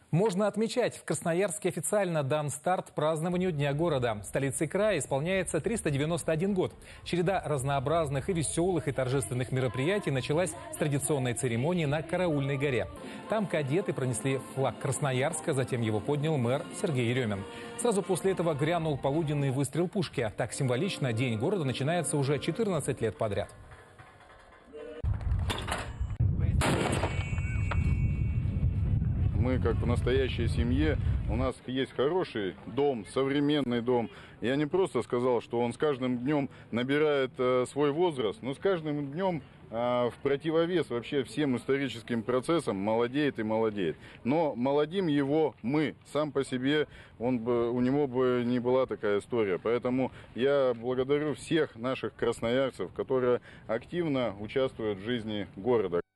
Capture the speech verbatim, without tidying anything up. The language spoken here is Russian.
Можно отмечать, в Красноярске официально дан старт празднованию Дня города. Столицей края исполняется триста девяносто один год. Череда разнообразных и веселых, и торжественных мероприятий началась с традиционной церемонии на Караульной горе. Там кадеты пронесли флаг Красноярска, затем его поднял мэр Сергей Еремин. Сразу после этого грянул полуденный выстрел пушки. Так символично День города начинается уже четырнадцать лет подряд. Мы, как в настоящей семье, у нас есть хороший дом, современный дом. Я не просто сказал, что он с каждым днем набирает э, свой возраст, но с каждым днем э, в противовес вообще всем историческим процессам молодеет и молодеет. Но молодим его мы. Сам по себе он бы, у него бы не была такая история. Поэтому я благодарю всех наших красноярцев, которые активно участвуют в жизни города.